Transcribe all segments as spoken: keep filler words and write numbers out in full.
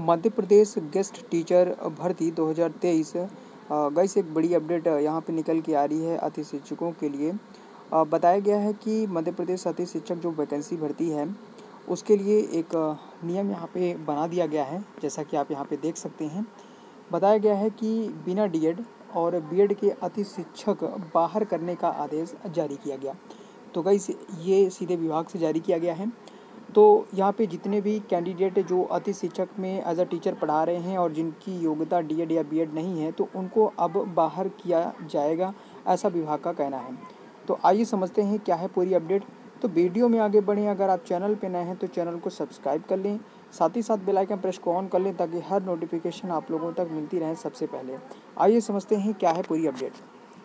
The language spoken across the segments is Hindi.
मध्य प्रदेश गेस्ट टीचर भर्ती दो हज़ार तेईस गाइस एक बड़ी अपडेट यहाँ पे निकल के आ रही है अति शिक्षकों के लिए। अ, बताया गया है कि मध्य प्रदेश अति शिक्षक जो वैकेंसी भर्ती है उसके लिए एक अ, नियम यहाँ पे बना दिया गया है, जैसा कि आप यहाँ पे देख सकते हैं। बताया गया है कि बिना डीएड और बीएड के अति शिक्षक बाहर करने का आदेश जारी किया गया। तो गाइस ये सीधे विभाग से जारी किया गया है। तो यहाँ पे जितने भी कैंडिडेट जो अति शिक्षक में एज अ टीचर पढ़ा रहे हैं और जिनकी योग्यता डीएड या बीएड नहीं है तो उनको अब बाहर किया जाएगा, ऐसा विभाग का कहना है। तो आइए समझते हैं क्या है पूरी अपडेट। तो वीडियो में आगे बढ़ें, अगर आप चैनल पे नए हैं तो चैनल को सब्सक्राइब कर लें, साथ ही साथ बेल आइकन प्रेस को ऑन कर लें ताकि हर नोटिफिकेशन आप लोगों तक मिलती रहे सबसे पहले। आइए समझते हैं क्या है पूरी अपडेट।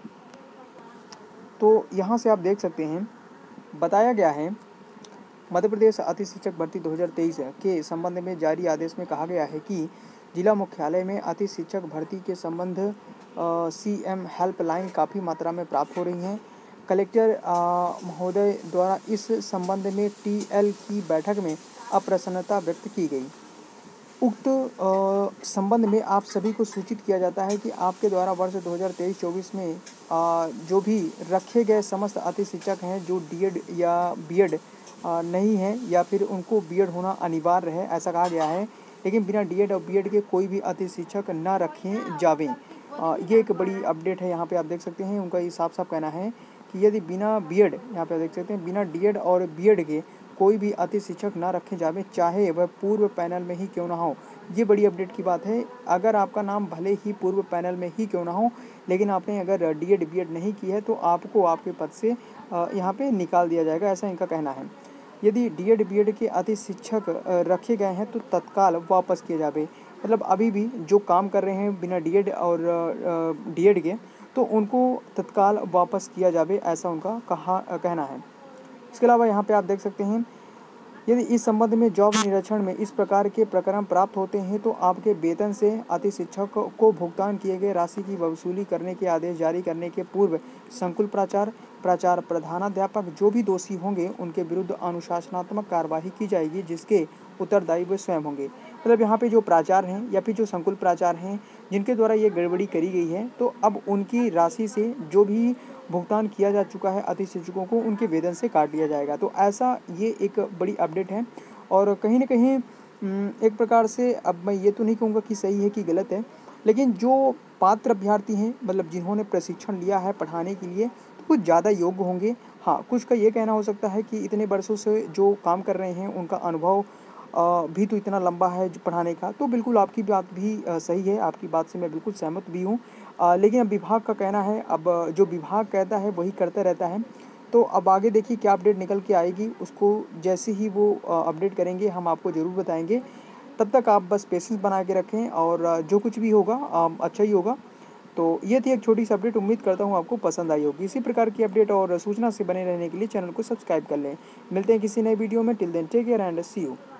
तो यहाँ से आप देख सकते हैं, बताया गया है मध्य प्रदेश अति शिक्षक भर्ती दो हज़ार तेईस के संबंध में जारी आदेश में कहा गया है कि जिला मुख्यालय में अति शिक्षक भर्ती के संबंध सीएम हेल्पलाइन काफ़ी मात्रा में प्राप्त हो रही हैं। कलेक्टर महोदय द्वारा इस संबंध में टीएल की बैठक में अप्रसन्नता व्यक्त की गई। उक्त संबंध में आप सभी को सूचित किया जाता है कि आपके द्वारा वर्ष दो हज़ार तेईस चौबीस में आ, जो भी रखे गए समस्त अति शिक्षक हैं जो डीएड या बीएड नहीं है या फिर उनको बीएड होना अनिवार्य है, ऐसा कहा गया है। लेकिन बिना डीएड और बीएड के कोई भी अति शिक्षक ना रखें जावें। ये एक बड़ी अपडेट है, यहाँ पे आप देख सकते हैं। उनका ये साफ साफ कहना है कि यदि बिना बीएड, यहाँ पे आप देख सकते हैं, बिना डीएड और बीएड के कोई भी अति शिक्षक ना रखे जावे, चाहे वह पूर्व पैनल में ही क्यों ना हो। ये बड़ी अपडेट की बात है। अगर आपका नाम भले ही पूर्व पैनल में ही क्यों ना हो, लेकिन आपने अगर डीएड बीएड नहीं की है तो आपको आपके पद से यहाँ पे निकाल दिया जाएगा, ऐसा इनका कहना है। यदि डीएड बीएड के अति शिक्षक रखे गए हैं तो तत्काल वापस किए जावे। मतलब अभी भी जो काम कर रहे हैं बिना डीएड और डीएड के, तो उनको तत्काल वापस किया जावे, ऐसा उनका कहा कहना है। इसके अलावा यहाँ पे आप देख सकते हैं, यदि इस संबंध में जॉब निरीक्षण में इस प्रकार के प्रकरण प्राप्त होते हैं तो आपके वेतन से अति शिक्षक को भुगतान किए गए राशि की वसूली करने के आदेश जारी करने के पूर्व संकुल प्राचार्य, प्राचार्य प्रधानाध्यापक जो भी दोषी होंगे उनके विरुद्ध अनुशासनात्मक कार्यवाही की जाएगी, जिसके उत्तरदायी वे स्वयं होंगे। मतलब यहाँ पे जो प्राचार्य हैं या फिर जो संकुल प्राचार्य हैं जिनके द्वारा ये गड़बड़ी करी गई है, तो अब उनकी राशि से जो भी भुगतान किया जा चुका है अति शिक्षकों को उनके वेतन से काट लिया जाएगा। तो ऐसा ये एक बड़ी अपडेट है और कहीं ना कहीं एक प्रकार से, अब मैं ये तो नहीं कहूँगा कि सही है कि गलत है, लेकिन जो पात्र अभ्यर्थी हैं, मतलब जिन्होंने प्रशिक्षण लिया है पढ़ाने के लिए, तो कुछ ज़्यादा योग्य होंगे। हाँ, कुछ का ये कहना हो सकता है कि इतने वर्षों से जो काम कर रहे हैं उनका अनुभव भी तो इतना लंबा है पढ़ाने का। तो बिल्कुल आपकी बात भी सही है, आपकी बात से मैं बिल्कुल सहमत भी हूँ। लेकिन अब विभाग का कहना है, अब जो विभाग कहता है वही करता रहता है। तो अब आगे देखिए क्या अपडेट निकल के आएगी, उसको जैसे ही वो अपडेट करेंगे हम आपको ज़रूर बताएंगे। तब तक आप बस पेशेंस बना के रखें और जो कुछ भी होगा अच्छा ही होगा। तो ये थी एक छोटी सी अपडेट, उम्मीद करता हूँ आपको पसंद आई होगी। इसी प्रकार की अपडेट और सूचना से बने रहने के लिए चैनल को सब्सक्राइब कर लें। मिलते हैं किसी नए वीडियो में। Till then take care and see you.